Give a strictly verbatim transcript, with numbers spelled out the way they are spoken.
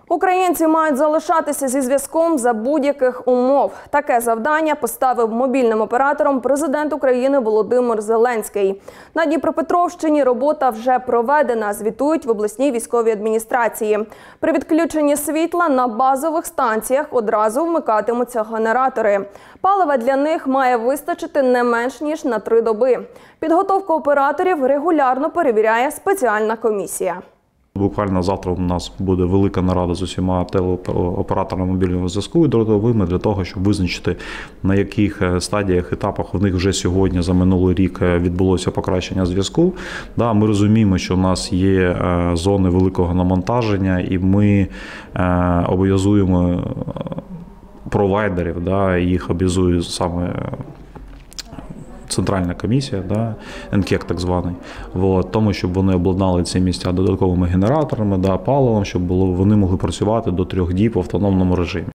Українці мають залишатися зі зв'язком за будь-яких умов. Таке завдання поставив мобільним оператором президент України Володимир Зеленський. На Дніпропетровщині робота вже проведена, звітують в обласній військовій адміністрації. При відключенні світла на базових станціях одразу вмикатимуться генератори. Палива для них має вистачити не менш ніж на три доби. Підготовку операторів регулярно перевіряє спеціальна комісія. Буквально завтра у нас буде велика нарада з усіма телеоператорами мобільного зв'язку і дротовими для того, щоб визначити, на яких стадіях, етапах в них вже сьогодні за минулий рік відбулося покращення зв'язку. Да, ми розуміємо, що у нас є зони великого навантаження і ми обов'язуємо провайдерів, да, їх обов'язує саме Центральна комісія, да, ен ке ек так званий, от, тому, щоб вони обладнали ці місця додатковими генераторами, да, паливом, щоб було, вони могли працювати до трьох діб в автономному режимі.